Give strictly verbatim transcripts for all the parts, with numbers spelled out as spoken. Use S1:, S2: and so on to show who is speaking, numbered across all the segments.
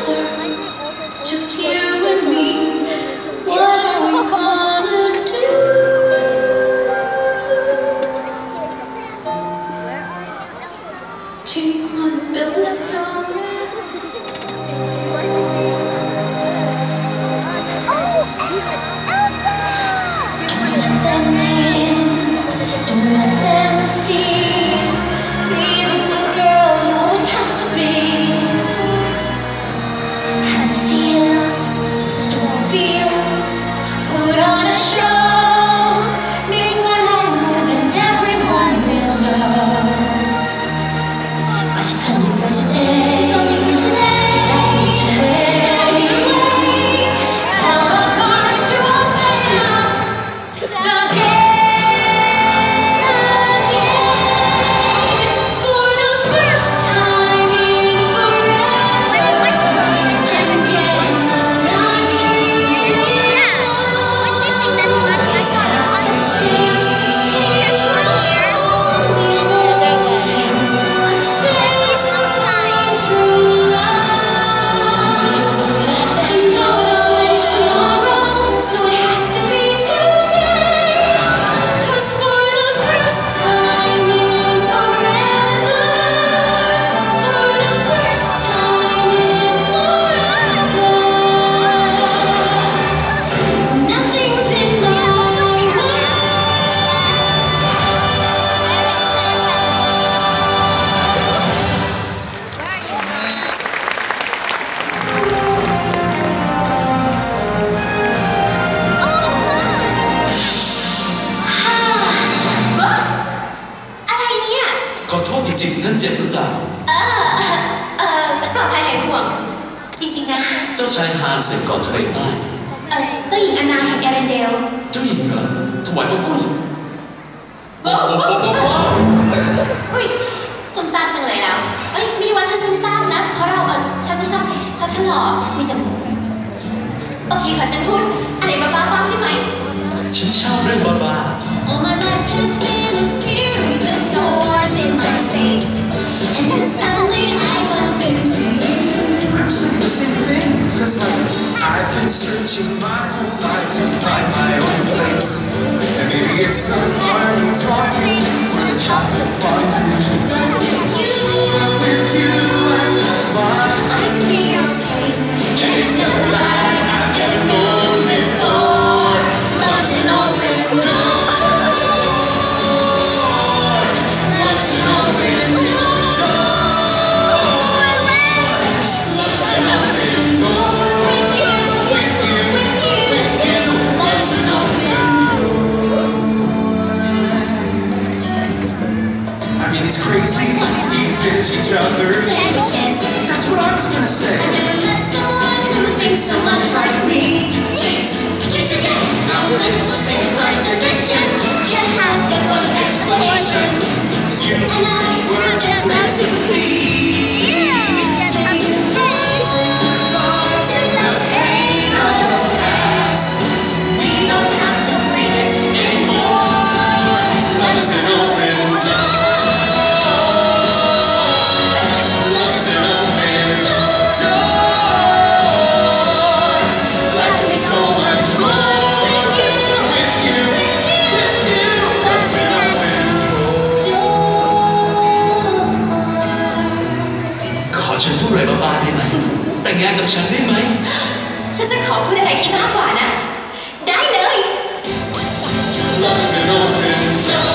S1: other. It's just you and me. What are we gonna do? Do you wanna build a snowman?
S2: Oh, Elsa!
S1: Don't let them in. Don't let them see. Be the good girl you always have to be. Conceal, don't feel. Put on a show. Make them more than everyone will know. But it's only for today. It's only for today. It's only today. Tell the cards to open up. The gate for the first time in forever. I'm getting the sun. It's our chance to change my loneliness. A chance to find true love. Don't let them know it's tomorrow, so it has to be today. 'Cause for the first time in forever, for the first time in forever, nothing's in my way.อะไรเนี่ย
S3: ขอโทษจริงๆท่านเจ็บหรือเปล่า
S1: เออเออปลอดภัยหายห่วง จริงๆนะ
S3: เจ้าชายฮานแห่งเกาะทะเลใต้
S1: เออเจ้าหญิงอันนาแห่งแอรันเดล
S3: เจ้าหญิงเหรอถวายบังคม
S1: โอ้โห
S3: ว้าวว้าวว้าว
S1: อุ้ยซุ่มซ่ามจังเลยแล้วเอ้ยไม่ได้ว่าเธอซุ่มซ่ามนะ เพราะเราเออฉันซุ่มซ่ามเพราะเธอหล่อมีจมูกโอเคค่ะฉันพูดอะไรบ้าๆบ้างได้ไหม
S3: ฉันชอบเรื่องบ้า
S1: All my life has been a series of doors in my face, and then suddenly I bump into you.
S4: I was thinking the same thing, cause like I've been searching my whole life to find my own place. And maybe it's the party talking or the chocolate fondue.
S1: But with you,
S4: With you, I feel fine.
S1: I see your face, and it's a light I've never known before. Love's an open door. Love's an open door. Love's an open door. With you, with you, with you, with you. Love's an open door.
S4: I mean, it's crazy. We fit each other's.
S1: Sandwiches.
S4: That's what I was gonna say.
S1: I never met someone who thinks so much like me. Jinx, jinx again. Our mental synchronization can't have the one explanation.
S4: You
S1: And I were just meant to be. Say goodbye to the pain of the past. We don't have to feel it anymore. Love is an open door. Love is an open door. Life can be so much more with you.
S4: with you, with you.
S1: Love is an open door.
S3: ๆขอฉันพูดอะไรบ้าๆได้ไหมแต่งงานกับฉันได้ไหม
S1: ฉันจะขอพูดอะไรที่มากกว่านะ ได้เลย
S3: Love is an open door.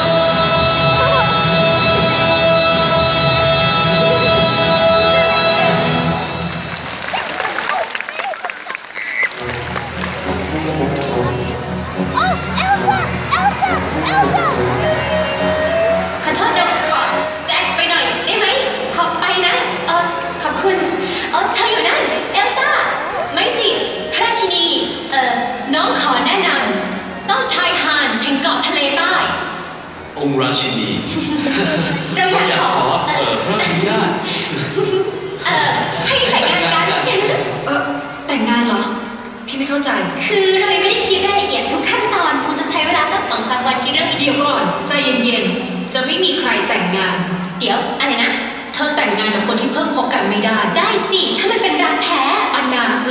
S2: โอ้ เอลซ่า เอลซ่า เอลซ่า
S1: ขอโทษนะขอแซกไปหน่อยได้ไหม ขอไปนะ เออขอบคุณ เออเธออยู่นั่น เอลซ่า ไม่สิ พระราชินี เออน้องขอแนะนำเจ้าชายฮานแห่งเกาะทะเลใต้
S3: องค์ราชินี
S1: เราอยาก
S3: อยาก
S1: ข
S3: ข
S1: อ
S3: อ
S1: เอ
S3: เอ่
S1: อ
S3: อพระอนุญาต
S1: เออให้แต่งงานกัน
S5: เออแต่งงานเหรอ พี่ไม่เข้าใจ
S1: คือเรายังไม่ได้คิดรายละเอียดทุกขั้นตอนคงจะใช้เวลาสักสองสามวันคิดเรื่องทีเดี
S5: เดี๋
S1: ย
S5: ยว วก่อน ใจเย็นๆ จะไม่มีใครแต่งงาน
S1: เดี๋ยวอะไรนะ
S5: เธอแต่งงานกับคนที่เพิ่งพบกันไม่ได้
S1: ได้สิ ถ้ามันเป็นรักแท้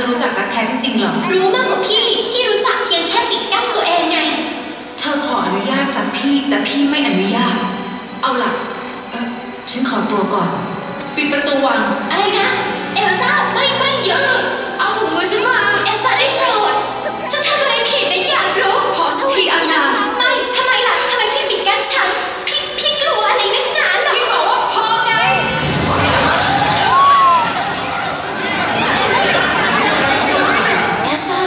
S5: รู้จักรักแท้จริงๆเหรอ
S1: รู้มากกว่าพี่ พี่รู้จักเพียงแค่ปิดกั้นตัวเองไง
S5: เธอขออนุญาตจากพี่แต่พี่ไม่อนุญาต เอาล่ะเออฉันขอตัวก่อน ปิดประตูวัง
S1: อะไรนะ เอลซ่าไม่ไม่เดี๋ยวสิ
S5: เอาถุงมือฉันมา
S1: เอลซ่าได้โปรดฉันทำอะไรผิดนะอยากรู้
S5: พอสักทีอันนา
S1: ไม่ทำไมล่ะทำไมพี่ปิดกั้นฉันพี่พี่กลัวอะไรนักหนาเหรอพี่บอกว่าพอไงเอลซ่า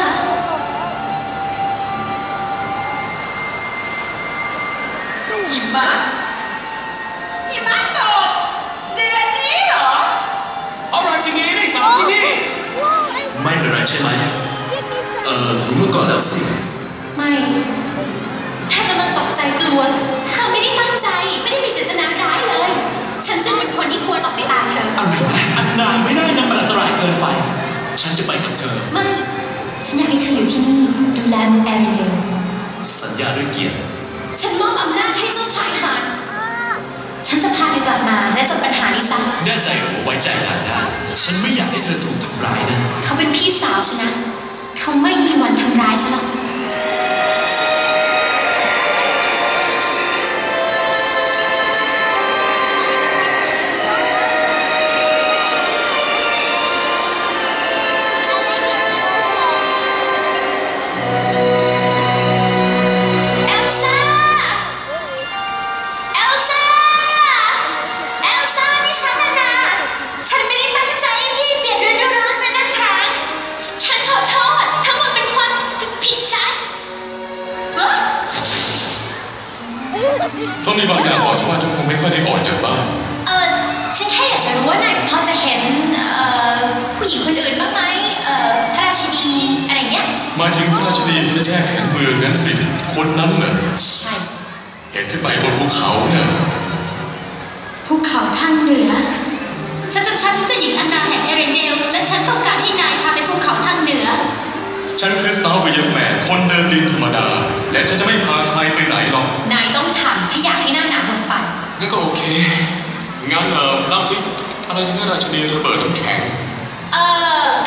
S5: หิมะหิมะตกเดือนนี้เหรอ
S3: เอาราชินีได้สองที่นี่ไม่เป็นไรใช่ไหมเออรู้มาก่อนแล้วสิ
S1: ไม่ ถ้ากำลังตกใจกลัวเธอไม่ได้ตั้งใจไม่ได้มีเจตนาร้ายเลย ฉันจึงเป็นคนที่ควรออกไปตามเธอ
S3: อะไรนะอันนาไม่ได้นะมันอันตรายเกินไป ฉันจะไปกับเธอ
S1: ไม่ ฉันอยากให้เธออยู่ที่นี่ดูแลเมืองแอรินเดล
S3: สัญญาด้วยเกียรติ
S1: ฉันมอบอำนาจให้เจ้าชายฮาร์ทฉันจะพาเธอกลับมาและจบปัญหานี้ซะ
S3: แน่ใจเหรอว่าไว้ใจกันได้ฉันไม่อยากให้เธอถูกทำร้ายนะ
S1: เขาเป็นพี่สาวฉันนะ เขาไม่มีวันทำร้ายฉันหรอก
S6: เพราะมีบางอย่างบอกฉันว่าทุกคงไม่ค่อยได้ออกจากบ้าน
S1: เออฉันแค่อยากจะรู้ว่านายพอจะเห็นเอ่อผู้หญิงคนอื่นบ้างไหมเอ่อพระราชินีอะไรเงี้ย
S6: หมายถึงพระราชินีที่แช่แข็งเมืองนั้นสิคนนั้นเน่ะ
S1: ใช่
S6: เห็นขึ้นไปบนภูเขาเนี่ย
S1: ภูเขาทางเหนือฉันจะฉันจะหญิงอันนาแห่งเอเรนเดลและฉันต้องการให้นายพาไปภูเขาทางเหนือ
S6: ฉันคือสตาร์เวียร์แมนคนเดินดินธรรมดาและฉันจะไม่พาใครไปไหนหรอก
S1: นายต้องทำถ้าอยากให้หน้าหนาหมดไป
S6: งั้นก็โอเคงั้นเออเล่าสิอะไรที่ราชินีระเบิดน้ำแข็ง
S1: เออ